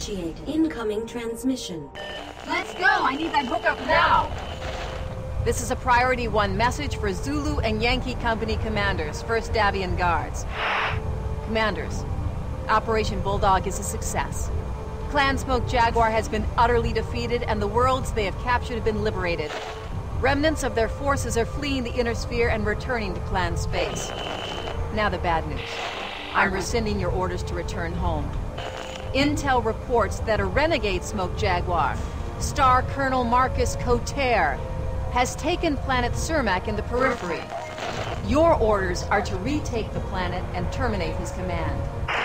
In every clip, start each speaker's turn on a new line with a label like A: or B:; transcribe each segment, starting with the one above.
A: initiated. Incoming transmission.
B: Let's go! I need that hookup now!
C: This is a Priority 1 message for Zulu and Yankee Company commanders, 1st Davian Guards. Commanders, Operation Bulldog is a success. Clan Smoke Jaguar has been utterly defeated, and the worlds they have captured have been liberated. Remnants of their forces are fleeing the Inner Sphere and returning to Clan Space. Now the bad news. I'm rescinding your orders to return home. Intel reports that a renegade Smoke Jaguar, Star Colonel Marcus Coterre, has taken planet Cermak in the periphery. Your orders are to retake the planet and terminate his command.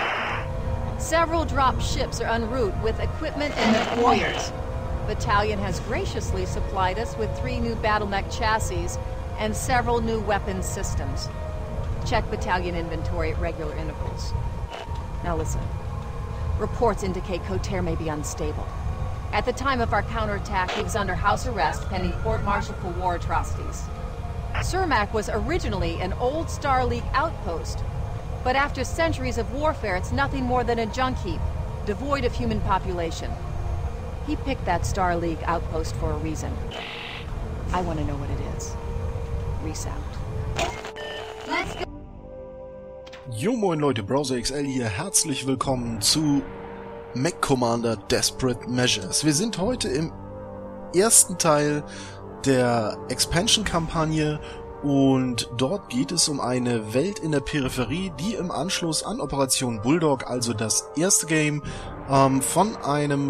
C: Several drop ships are en route with equipment and warriors. Battalion has graciously supplied us with 3 new Battlemech chassis and several new weapons systems. Check Battalion inventory at regular intervals. Now listen. Reports indicate Coterre may be unstable. At the time of our counterattack, he was under house arrest pending court-martial for war atrocities. Cermak was originally an old Star League outpost, but after centuries of warfare, it's nothing more than a junk heap, devoid of human population. He picked that Star League outpost for a reason. I want to know what it is. Reese out.
B: Let's go!
D: Jo moin Leute, Browser XL hier, herzlich willkommen zu Mech Commander Desperate Measures. Wir sind heute im ersten Teil der Expansion-Kampagne und dort geht es um eine Welt in der Peripherie, die im Anschluss an Operation Bulldog, also das erste Game, von einem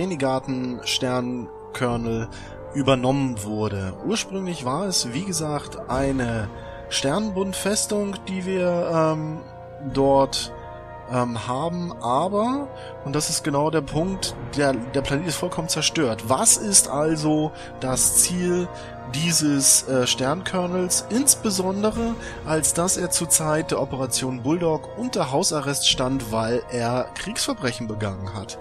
D: Renegaten-Sternkernel übernommen wurde. Ursprünglich war es, wie gesagt, eine Sternenbund-Festung, die wir dort haben, aber, und das ist genau der Punkt, der Planet ist vollkommen zerstört. Was ist also das Ziel dieses Sternkernels, insbesondere als dass er zur Zeit der Operation Bulldog unter Hausarrest stand, weil er Kriegsverbrechen begangen hat?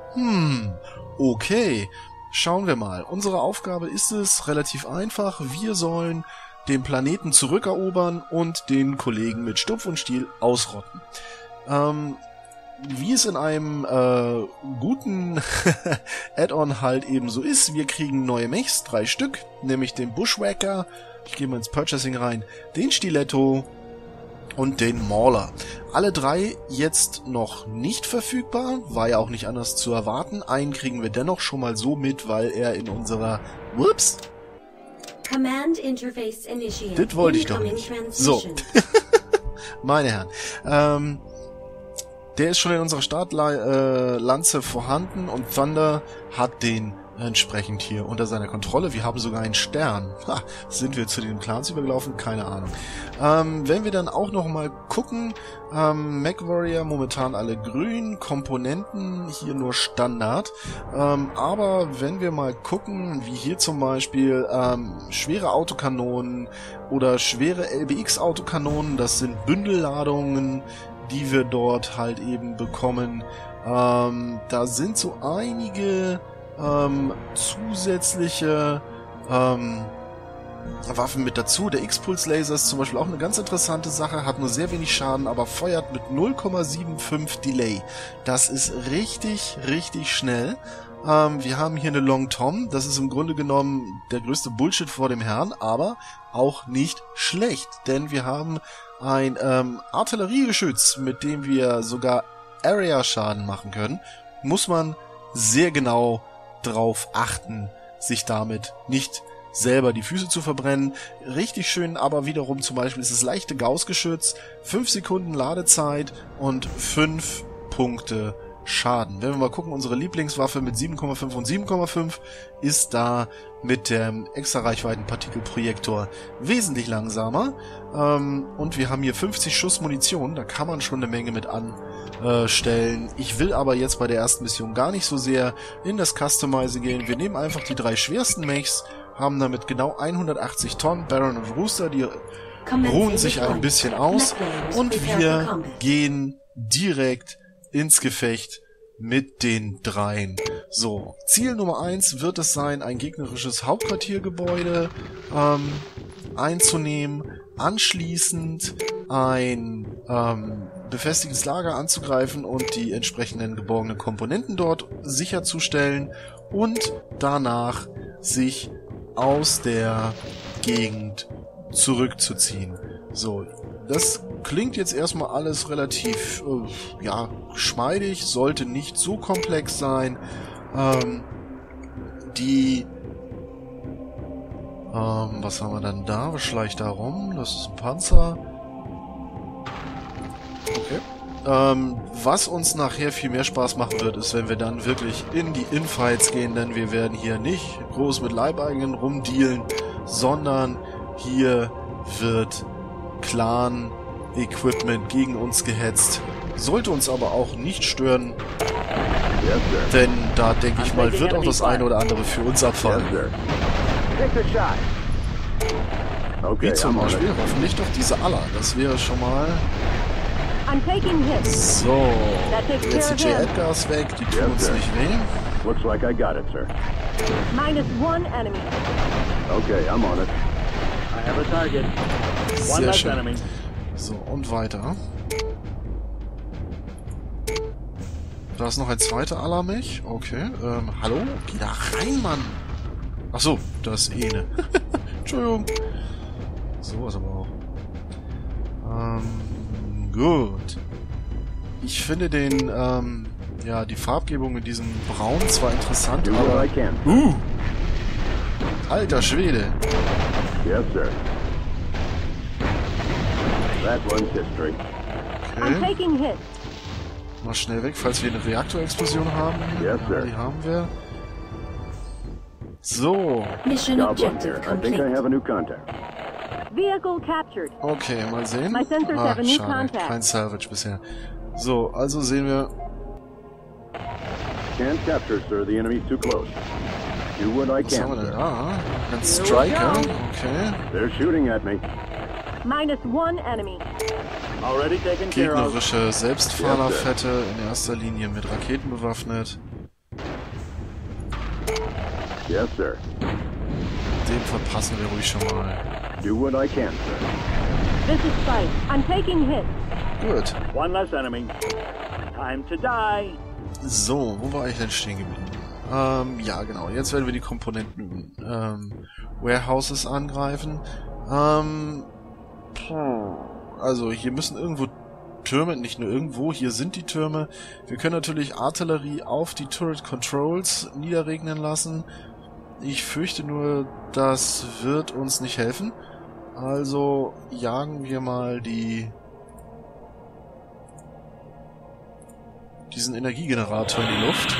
D: Okay, schauen wir mal. Unsere Aufgabe ist es relativ einfach. Wir sollen den Planeten zurückerobern und den Kollegen mit Stumpf und Stiel ausrotten. Wie es in einem guten Add-on halt eben so ist, wir kriegen neue Mechs, 3 Stück, nämlich den Bushwhacker, ich gehe mal ins Purchasing rein, den Stiletto und den Mauler. Alle 3 jetzt noch nicht verfügbar, war ja auch nicht anders zu erwarten. Einen kriegen wir dennoch schon mal so mit, weil er in unserer... Whoops!
A: Command Interface initiated.
D: Das wollte ich doch nicht. So. Meine Herren. Der ist schon in unserer Startlanze vorhanden und Thunder hat den entsprechend hier unter seiner Kontrolle. Wir haben sogar einen Stern. Ha, sind wir zu den Clans übergelaufen? Keine Ahnung. Wenn wir dann auch noch mal gucken, MechWarrior momentan alle grün, Komponenten hier nur Standard. Aber wenn wir mal gucken, wie hier zum Beispiel schwere Autokanonen oder schwere LBX-Autokanonen, das sind Bündelladungen, die wir dort halt eben bekommen. Da sind so einige zusätzliche Waffen mit dazu. Der X-Pulse-Laser ist zum Beispiel auch eine ganz interessante Sache, hat nur sehr wenig Schaden, aber feuert mit 0,75 Delay. Das ist richtig, richtig schnell. Wir haben hier eine Long Tom, das ist im Grunde genommen der größte Bullshit vor dem Herrn, aber auch nicht schlecht, denn wir haben ein Artilleriegeschütz, mit dem wir sogar Area-Schaden machen können. Muss man sehr genau drauf achten, sich damit nicht selber die Füße zu verbrennen. Richtig schön aber wiederum zum Beispiel ist das leichte Gauss-Geschütz, 5 Sekunden Ladezeit und 5 Punkte Schaden. Wenn wir mal gucken, unsere Lieblingswaffe mit 7,5 und 7,5 ist da mit dem extra Reichweiten-Partikelprojektor wesentlich langsamer. Und wir haben hier 50 Schuss Munition, da kann man schon eine Menge mit anstellen. Ich will aber jetzt bei der ersten Mission gar nicht so sehr in das Customizing gehen. Wir nehmen einfach die 3 schwersten Mechs, haben damit genau 180 Tonnen. Baron und Rooster, die ruhen sich ein bisschen aus und wir gehen direkt ins Gefecht mit den 3. So, Ziel Nummer 1 wird es sein, ein gegnerisches Hauptquartiergebäude einzunehmen, anschließend ein befestigtes Lager anzugreifen und die entsprechenden geborgenen Komponenten dort sicherzustellen und danach sich aus der Gegend zurückzuziehen. So, das klingt jetzt erstmal alles relativ, ja, geschmeidig, sollte nicht so komplex sein. Was haben wir dann da? Was schleicht da rum? Das ist ein Panzer. Okay. Was uns nachher viel mehr Spaß machen wird, ist, wenn wir dann wirklich in die Infights gehen, denn wir werden hier nicht groß mit Leibeigenen rumdealen, sondern hier wird Clan-Equipment gegen uns gehetzt. Sollte uns aber auch nicht stören, denn da, denke ich mal, wird auch das eine oder andere für uns abfallen. Wie zum Beispiel hoffentlich doch diese Allah. Das wäre schon mal... So, jetzt die J. Edgars weg, die tun uns nicht weh.
E: Looks like I got it, sir.
B: -1 enemy.
E: Okay, I'm on it. I have a target.
D: Sehr schön. So, und weiter. Da ist noch ein zweiter Alarmech. Okay, hallo? Geh da rein, Mann! Achso, das ist eine. Entschuldigung. So was aber auch. Gut. Ich finde den, ja, die Farbgebung in diesem Braun zwar interessant, aber... Alter Schwede!
E: Yes, sir. That one's history.
D: Okay. Mal schnell weg, falls wir eine Reaktorexplosion haben.
E: Yes, sir.
D: Die haben wir. So.
A: Mission
E: Job one
A: objective
E: here. I think I
A: complete.
E: have a new contact.
B: Vehicle captured.
D: Okay, mal sehen.
B: My sensors have a new contact.
D: Kein Salvage bisher. So, also sehen wir...
E: Can't capture, sir. The enemy's too close. Do what I
D: Was haben
E: can,
D: wir denn
E: sir.
D: da? Ein Striker. Okay.
E: They're shooting at me.
B: -1 enemy.
E: Already taken care of.
D: Gegnerische Selbstfahrerfette, in erster Linie mit Raketen bewaffnet.
E: Yes, sir.
D: Den verpassen wir ruhig schon mal.
E: Do what I can, sir.
B: This is Spike. I'm taking hits.
D: Gut.
E: One less enemy. Time to die.
D: So, wo war ich denn stehen geblieben? Ja, genau. Jetzt werden wir die Komponenten Warehouses angreifen. Also, hier müssen irgendwo Türme, nicht nur irgendwo, hier sind die Türme. Wir können natürlich Artillerie auf die Turret Controls niederregnen lassen. Ich fürchte nur, das wird uns nicht helfen. Also jagen wir mal diesen Energiegenerator in die Luft.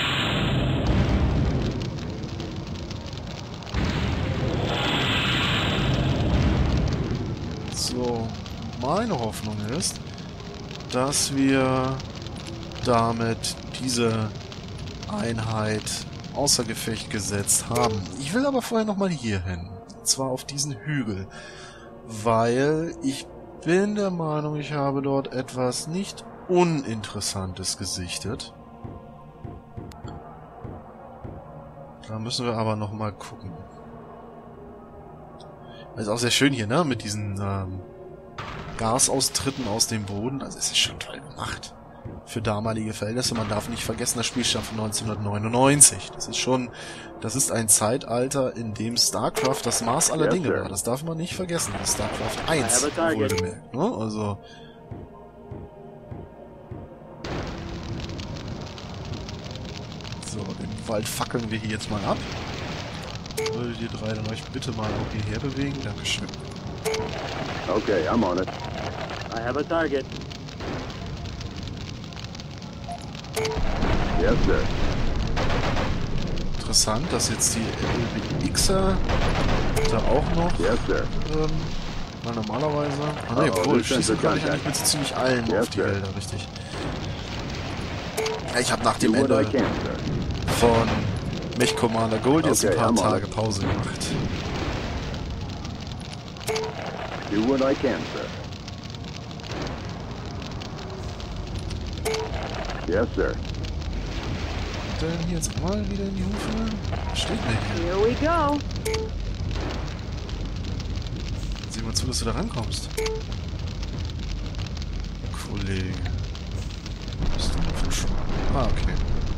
D: So, meine Hoffnung ist, dass wir damit diese Einheit außer Gefecht gesetzt haben. Ich will aber vorher nochmal hier hin. Und zwar auf diesen Hügel. Weil ich bin der Meinung, ich habe dort etwas nicht Uninteressantes gesichtet. Da müssen wir aber nochmal gucken. Ist auch sehr schön hier, ne? Mit diesen Gasaustritten aus dem Boden. Also es ist schon toll gemacht. Für damalige Verhältnisse. Man darf nicht vergessen, das Spiel stammt von 1999. Das ist ein Zeitalter, in dem StarCraft das Maß aller Dinge war. Das darf man nicht vergessen. Das ist StarCraft 1, wohlgemerkt. Ne? Also... So, den Wald fackeln wir hier jetzt mal ab. Würdet ihr drei dann euch bitte mal auch hierher bewegen? Dankeschön.
E: Okay, I'm on it. I have a target. Yes, sir.
D: Interessant, dass jetzt die LBXer da auch noch...
E: Yes, sir.
D: Weil normalerweise... Ah ne, wohl, schießen kann ich eigentlich mit so ziemlich allen auf die Wälder, richtig. Ja, ich habe nach dem Ende von Mech Commander Gold jetzt ein paar Tage Pause gemacht.
E: Do what I can, sir. Yes, sir.
D: Denn hier jetzt mal wieder in die Hufe. Steht nicht hier.
B: Here we go.
D: Sieh mal zu, dass du da rankommst. Kollege. schon. Ah, okay.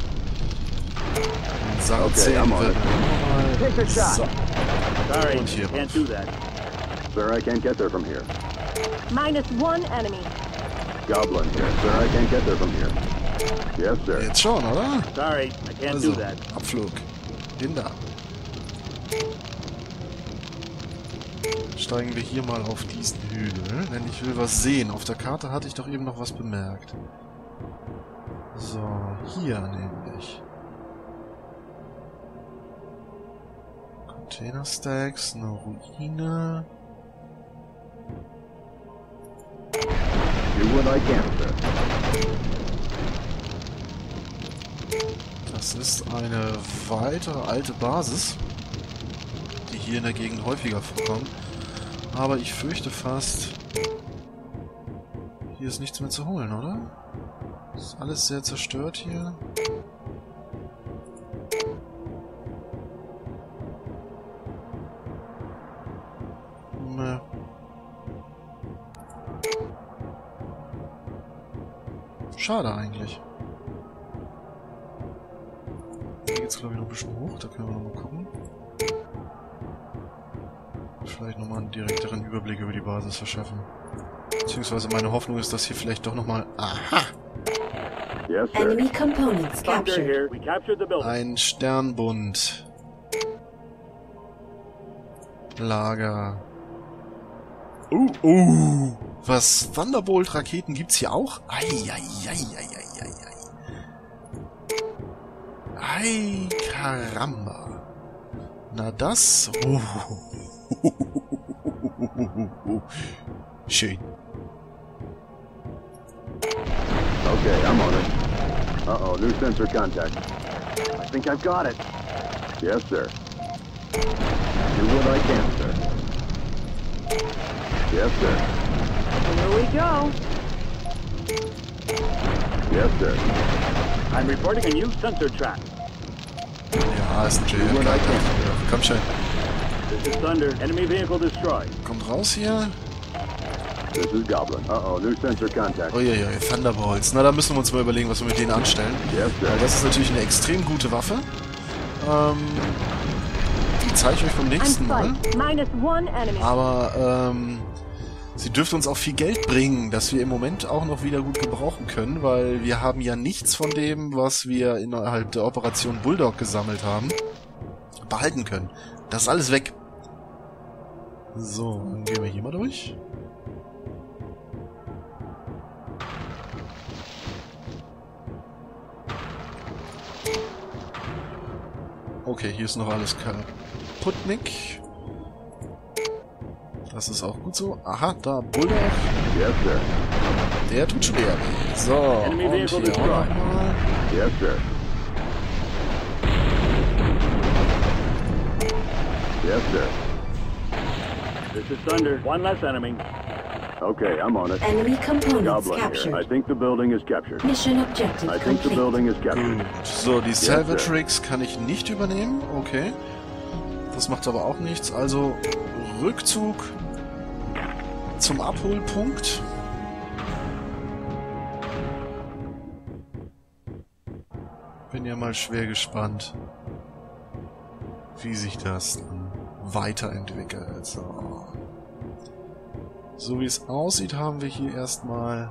D: Sache
E: Okay,
D: 10
E: I'm on
D: wird
E: it.
D: so.
F: Sorry,
D: Und hier
F: can't
D: rauf.
F: do that.
E: Sir, I can't get there from here.
B: -1 enemy.
E: Goblin here. Sir, I can't get there from here. Yes, sir.
D: Jetzt schon, oder?
F: Sorry, I can't
D: Also,
F: do that.
D: Abflug. Hin da. Steigen wir hier mal auf diesen Hügel, denn ich will was sehen. Auf der Karte hatte ich doch eben noch was bemerkt. So, hier nämlich. Container Stacks, eine Ruine.
E: Do what I can, sir.
D: Das ist eine weitere alte Basis, die hier in der Gegend häufiger vorkommt. Aber ich fürchte fast, hier ist nichts mehr zu holen, oder? Ist alles sehr zerstört hier. Ne. Schade eigentlich. Hier geht's glaube ich noch ein bisschen hoch, da können wir noch mal gucken. Vielleicht nochmal einen direkteren Überblick über die Basis verschaffen. Beziehungsweise meine Hoffnung ist, dass hier vielleicht doch nochmal... Aha!
E: Yes, sir.
A: Enemy components
F: Thunder
A: captured.
F: here. We captured the building.
D: Ein Sternbund. Lager. Was? Thunderbolt-Raketen gibt's hier auch? Ei, Caramba. Na das... Schön.
E: Okay, I'm on it. Uh-oh, new sensor contact. I think I've got it. Yes, sir. Do what I can, sir. Yes, sir.
B: Here we go.
E: Yes, sir.
F: I'm reporting a new sensor track.
D: Ja, ist ein JL. Komm schon.
F: This is Thunder. Enemy vehicle destroyed.
D: Kommt raus hier.
E: This is Goblin. Uh-oh, new sensor contact.
D: Uiuiui, Thunderbolts. Na, da müssen wir uns mal überlegen, was wir mit denen anstellen.
E: Yes, sir.
D: Weil das ist natürlich eine extrem gute Waffe. Die zeige ich euch beim
B: I'm
D: nächsten Mal.
B: spiked. -1 enemy.
D: Aber, sie dürfte uns auch viel Geld bringen, das wir im Moment auch noch wieder gut gebrauchen können, weil wir haben ja nichts von dem, was wir innerhalb der Operation Bulldog gesammelt haben, behalten können. Das ist alles weg. So, dann gehen wir hier mal durch. Okay, hier ist noch alles kaputtnick. Das ist auch gut so. Aha, da, Bulldog.
E: Yes, sir.
D: Der tut schon eher weh. So,
F: Enemy
D: und
F: vehicle
D: hier auch
F: destroyed.
D: nochmal.
E: Yes, sir. Yes, sir.
F: This is Thunder. One less enemy.
E: Okay, I'm on it.
A: Enemy components
E: Goblin here. I
A: captured.
E: think the building is captured.
A: Mission objective
E: I think the
A: complete.
E: building is captured.
D: Gut. So, die
E: sir.
D: Salvage Rigs kann ich nicht übernehmen. Okay. Das macht aber auch nichts. Also, Rückzug zum Abholpunkt. Bin ja mal schwer gespannt, wie sich das dann weiterentwickelt. So wie es aussieht, haben wir hier erstmal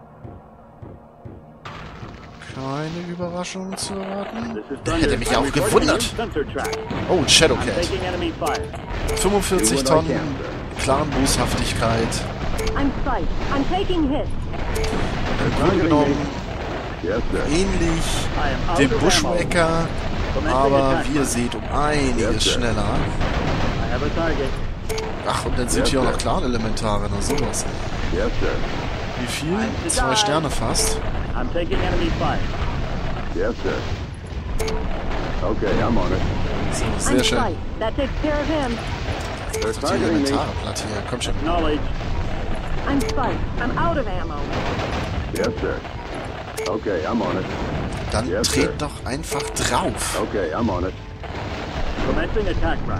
D: keine Überraschung zu erwarten.
F: This is
D: Der
F: Thunder.
D: hätte mich
F: I'm
D: auch
F: reporting a
D: gewundert.
F: new sensor track.
D: Oh, ein
F: I'm
D: Shadowcat.
F: taking enemy fire.
D: 45
E: Do what I
D: Tonnen,
E: can, sir.
D: Clan-Boshaftigkeit.
B: I'm spiked. I'm taking hits.
D: Im Grunde genommen
E: Yes, sir.
D: ähnlich
F: I am out
D: dem
F: of
D: Bushwhacker,
F: ammo.
D: aber wie ihr seht, um einiges
E: Yes, sir.
D: schneller.
F: I have a target.
D: Ach, und dann sind
E: Yes,
D: hier auch
E: sir.
D: noch Clan-Elementare, na sowas.
E: Yes, sir.
D: Wie viel? 2 Sterne fast.
F: I'm taking enemy fire.
E: Yes, sir. Okay, I'm on it.
D: So,
B: I'm
D: sehr schön.
B: spiked. That takes care of him.
E: They're
D: Die
E: targeting me.
D: Elementare platt hier, komm schon.
F: Knowledge.
B: I'm spiked. I'm out of ammo.
E: Yes, sir. Okay, I'm on it.
D: Dann
E: Yes, sir.
D: dreht doch einfach drauf.
E: Okay, I'm on it.
F: Commencing attack run.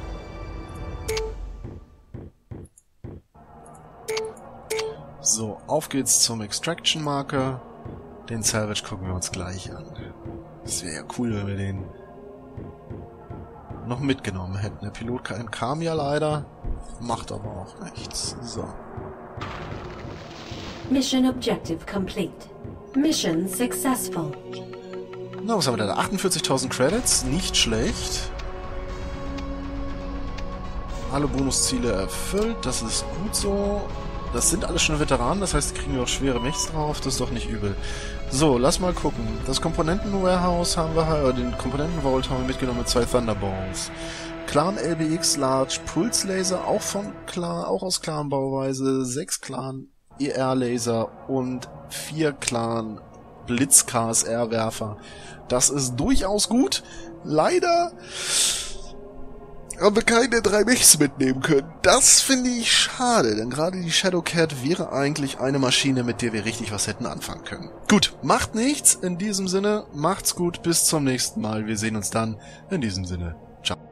D: So, auf geht's zum Extraction-Marker. Den Salvage gucken wir uns gleich an. Das wäre ja cool, wenn wir den noch mitgenommen hätten. Der Pilot kam ja leider, macht aber auch nichts. So.
A: Mission objective complete. Mission successful.
D: Na, was haben wir da? 48.000 Credits, nicht schlecht. Alle Bonusziele erfüllt, das ist gut so. Das sind alles schon Veteranen, das heißt, die kriegen wir auch schwere Mechs drauf, das ist doch nicht übel. So, lass mal gucken. Das Komponenten-Warehouse haben wir, den Komponenten-Vault haben wir mitgenommen mit 2 Thunderbolts. Clan LBX Large Pulse Laser, auch aus Clan-Bauweise, 6 Clan ER-Laser und 4 Clan Blitz-KSR-Werfer. Das ist durchaus gut. Leider haben wir keine 3 Mechs mitnehmen können. Das finde ich schade, denn gerade die Shadowcat wäre eigentlich eine Maschine, mit der wir richtig was hätten anfangen können. Gut, macht nichts. In diesem Sinne, macht's gut, bis zum nächsten Mal. Wir sehen uns dann. In diesem Sinne, ciao.